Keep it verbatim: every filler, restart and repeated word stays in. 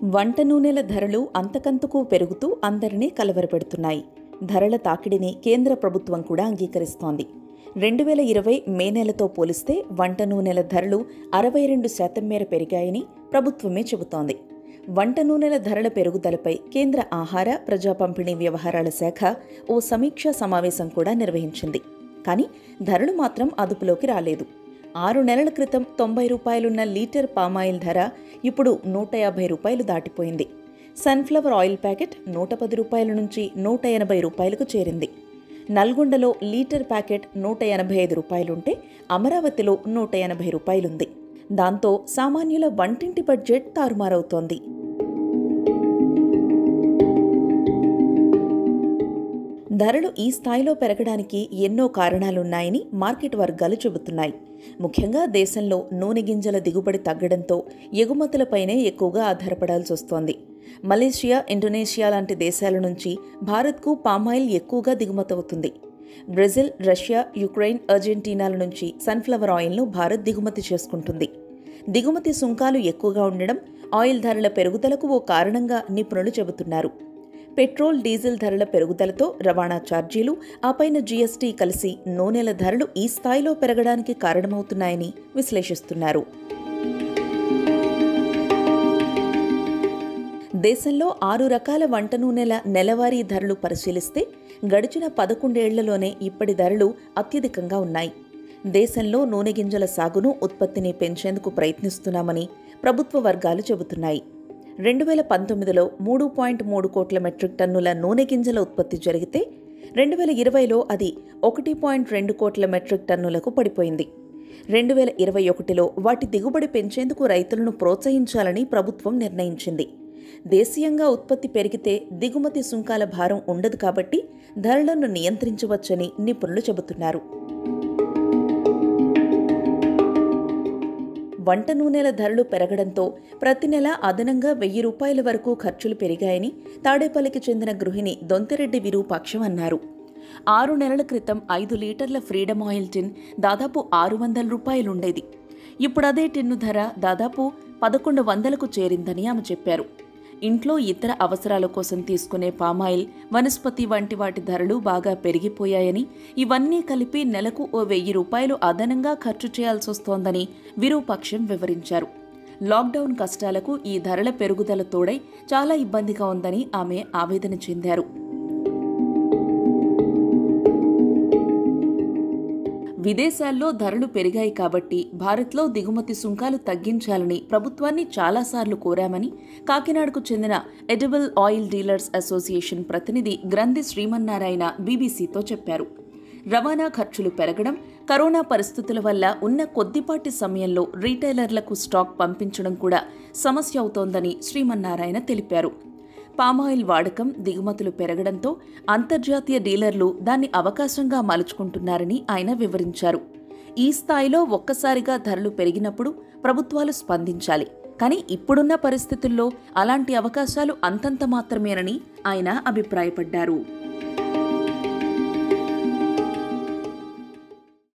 వంట నూనెల ధరలు అంతకంతకు పెరుగుతూ అందరినీ కలవరపెడుతున్నాయి. ధరల తాకిడిని కేంద్ర ప్రభుత్వం కూడా అంగీకరిస్తోంది. రెండు వేల ఇరవై మే నెలతో పోలిస్తే వంట నూనెల ధరలు అరవై రెండు శాతం మేర పెరిగాయని ప్రభుత్వమే చెబుతోంది. వంట నూనెల ధరల పెరుగుదలపై కేంద్ర ఆహార, ప్రజా పంపిణీ వ్యవహారాల శాఖ ఓ సమీక్షా సమావేశం కూడా నిర్వహించింది. కానీ ధరలు మాత్రం అదుపులోకి రాలేదు. ఆరు నెలల క్రితం తొంభై రూపాయలున్న లీటర్ పామాయిల్ ధర ఇప్పుడు నూట యాభై రూపాయలు దాటిపోయింది. సన్ఫ్లవర్ ఆయిల్ ప్యాకెట్ నూట పది రూపాయల నుంచి నూట ఎనభై రూపాయలకు చేరింది. నల్గొండలో లీటర్ ప్యాకెట్ నూట ఎనభై ఐదు రూపాయలుంటే అమరావతిలో నూట ఎనభై రూపాయలుంది. దాంతో సామాన్యుల వంటింటి బడ్జెట్ తారుమారవుతోంది. ధరలు ఈ స్థాయిలో పెరగడానికి ఎన్నో కారణాలున్నాయని మార్కెట్ వర్గాలు చెబుతున్నాయి. ముఖ్యంగా దేశంలో నూనె గింజల దిగుబడి తగ్గడంతో ఎగుమతులపైనే ఎక్కువగా ఆధారపడాల్సి వస్తోంది. మలేషియా, ఇండోనేషియా లాంటి దేశాల నుంచి భారత్కు పామాయిల్ ఎక్కువగా దిగుమతవుతుంది. బ్రెజిల్, రష్యా, యుక్రెయిన్, అర్జెంటీనాల నుంచి సన్ఫ్లవర్ ఆయిల్ను భారత్ దిగుమతి చేసుకుంటుంది. దిగుమతి సుంకాలు ఎక్కువగా ఉండడం ఆయిల్ ధరల పెరుగుదలకు ఓ కారణంగా నిపుణులు చెబుతున్నారు. పెట్రోల్, డీజిల్ ధరల పెరుగుదలతో రవాణా ఛార్జీలు, ఆపైన జీఎస్టీ కలిసి నూనెల ధరలు ఈ స్థాయిలో పెరగడానికి కారణమవుతున్నాయని విశ్లేషిస్తున్నారు. దేశంలో ఆరు రకాల వంట నూనెల నెలవారీ ధరలు పరిశీలిస్తే గడిచిన పదకొండేళ్లలోనే ఇప్పటి ధరలు అత్యధికంగా ఉన్నాయి. దేశంలో నూనె గింజల సాగును, ఉత్పత్తిని పెంచేందుకు ప్రయత్నిస్తున్నామని ప్రభుత్వ వర్గాలు చెబుతున్నాయి. రెండు వేల పంతొమ్మిదిలో మూడు పాయింట్ మూడు కోట్ల మెట్రిక్ టన్నుల నూనె గింజల ఉత్పత్తి జరిగితే రెండు వేల ఇరవైలో అది ఒకటి పాయింట్ రెండు కోట్ల మెట్రిక్ టన్నులకు పడిపోయింది. రెండు వేల ఇరవై ఒకటిలో వాటి దిగుబడి పెంచేందుకు రైతులను ప్రోత్సహించాలని ప్రభుత్వం నిర్ణయించింది. దేశీయంగా ఉత్పత్తి పెరిగితే దిగుమతి సుంకాల భారం ఉండదు కాబట్టి ధరలను నియంత్రించవచ్చని నిపుణులు చెబుతున్నారు. వంట నూనెల ధరలు పెరగడంతో ప్రతి నెల అదనంగా వెయ్యి రూపాయల వరకు ఖర్చులు పెరిగాయని తాడేపల్లికి చెందిన గృహిణి దొంతిరెడ్డి విరూపాక్షం అన్నారు. ఆరు నెలల క్రితం ఐదు లీటర్ల ఫ్రీడమ్ ఆయిల్ టిన్ దాదాపు ఆరు వందల రూపాయలుండేది. ఇప్పుడు అదే టిన్ను ధర దాదాపు పదకొండు వందలకు చేరిందని ఆమె చెప్పారు. ఇంట్లో ఇతర అవసరాల కోసం తీసుకునే పామాయిల్, వనస్పతి వంటి వాటి ధరలు బాగా పెరిగిపోయాయని, ఇవన్నీ కలిపి నెలకు ఓ వెయ్యి రూపాయలు అదనంగా ఖర్చు చేయాల్సొస్తోందని విరూపాక్షం వివరించారు. లాక్డౌన్ కష్టాలకు ఈ ధరల పెరుగుదల తోడై చాలా ఇబ్బందిగా ఉందని ఆమె ఆవేదన చెందారు. విదేశాల్లో ధరలు పెరిగాయి కాబట్టి భారత్లో దిగుమతి సుంకాలు తగ్గించాలని ప్రభుత్వాన్ని చాలాసార్లు కోరామని కాకినాడకు చెందిన ఎడిబుల్ ఆయిల్ డీలర్స్ అసోసియేషన్ ప్రతినిధి గ్రంథి శ్రీమన్నారాయణ బీబీసీతో చెప్పారు. రవాణా ఖర్చులు పెరగడం, కరోనా పరిస్థితుల వల్ల ఉన్న కొద్దిపాటి సమయంలో రీటైలర్లకు స్టాక్ పంపించడం కూడా సమస్య అవుతోందని శ్రీమన్నారాయణ తెలిపారు. పామాయిల్ వాడకం, దిగుమతులు పెరగడంతో అంతర్జాతీయ డీలర్లు దాన్ని అవకాశంగా మలుచుకుంటున్నారని ఆయన వివరించారు. ఈ స్థాయిలో ఒక్కసారిగా ధరలు పెరిగినప్పుడు ప్రభుత్వాలు స్పందించాలి. కానీ ఇప్పుడున్న పరిస్థితుల్లో అలాంటి అవకాశాలు అంతంత మాత్రమేనని ఆయన అభిప్రాయపడ్డారు.